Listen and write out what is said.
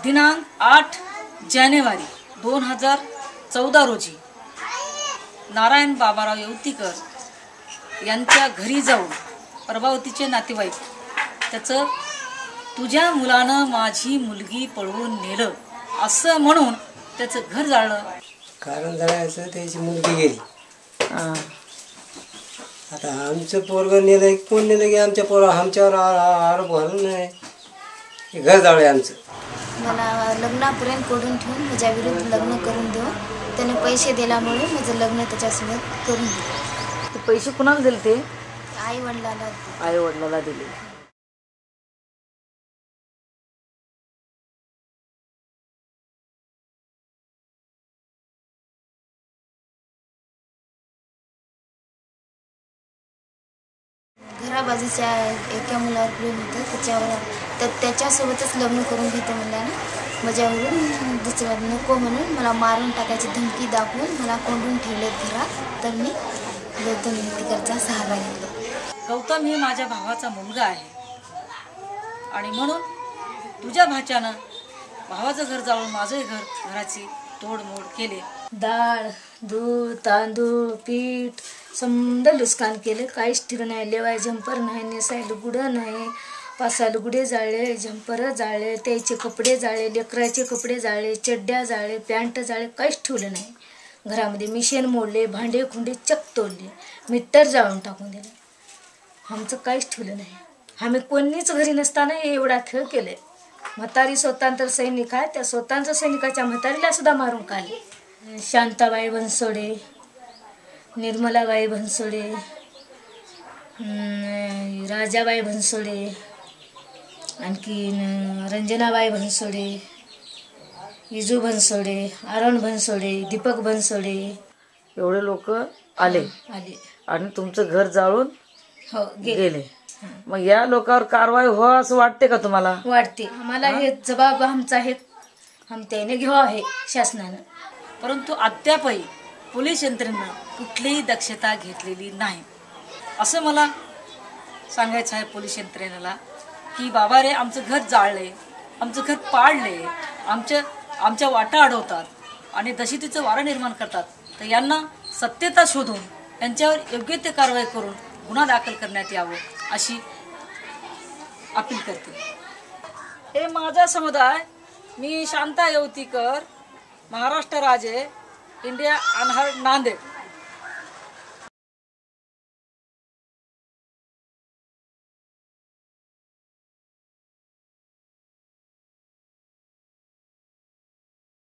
दिनांक 8 जानेवारी 2014 रोजी नारायण बाबाराव येवतीकर यांच्या घरी जाऊन प्रभावतीचे नातेवाईक त्याचं तुझ्या मुलानं माझी मुलगी पळवून नेलं असं म्हणून त्याचं घर जाळलं. कारण जाळायचं त्याची मुलगी गेली. आता आमचं पोरग नेलं कोण नेलं की आमच्यावर आरोप घालून नाही घर जाळलं आमचं. मला लग्नापर्यंत कोडून ठेवून माझ्या विरुद्ध लग्न करून देऊ. त्याने पैसे दिल्यामुळे माझं लग्न त्याच्यासोबत करून दिलं. ते पैसे कुणाला दिले? ते आई वडिलाला दिले. घराबाजूच्या एका मुलावर प्रेम होतं त्याच्यासोबतच लग्न करून घेते म्हणल्यानं माझ्यावरून दुसऱ्या नको म्हणून मला मारून टाकायची धमकी दाखवून मला कोंडून ठेवले घरात. तर मी गौतम येवतीकरचा सहारा घेतला. गौतम हे माझ्या भावाचा मुलगा आहे आणि म्हणून तुझ्या भाच्यानं भावाचं घर जाळून माझंही घराची तोडमोड केले. डाळ दूध तांदूळ पीठ समजा लुस्कान केले. काहीच ठिकाण नाही. लेवाय झंपर नाही, नेसाय लुगडं नाही. 5-6 लुगडे जाळले, झंपर जाळले, त्याचे कपडे जाळले, लेकराचे कपडे जाळले, चड्ड्या जाळले, पॅन्ट जाळले. काहीच ठेवलं नाही घरामध्ये. मिशन मोडले, भांडे खुंडे चक तोडले, मीटर जाळून टाकून दिले. आमचं काहीच ठेवलं नाही. आम्ही कोणीच घरी नसताना एवढा खेळ केले. म्हातारी स्वतंत्र सैनिक आहे, त्या स्वतंत्र सैनिकाच्या म्हातारीला सुद्धा मारून काढले. शांताबाई बनसोडे, निर्मलाबाई बनसोडे, राजाबाई बनसोडे, आणखी रंजनाबाई बनसोडे, इजू बनसोडे, आरण बनसोडे, दीपक बनसोडे, एवढे लोक आले आणि तुमचं घर जाळून गेले. मग या लोकांवर कारवाई हो असं वाटते का तुम्हाला? वाटते. आम्हाला हे जबाब आमचा आहे त्याने घ्यावा आहे शासनानं. परंतु अद्यापही पोलीस यंत्रणेनं कुठलीही दक्षता घेतलेली नाही. असं मला सांगायचं आहे पोलीस यंत्रणेला की बाबा रे आमचं घर जाळले, आमचं घर पाडले, आमच्या वाटा अडवतात आणि दहशतीचं वारं निर्माण करतात. तर यांना सत्यता शोधून यांच्यावर योग्य ते कारवाई करून गुन्हा दाखल करण्यात यावं अशी अपील करते. हे माझा समुदाय. मी शांता येवतीकर, महाराष्ट्र राजे, इंडिया अनहर्ड नांदेड.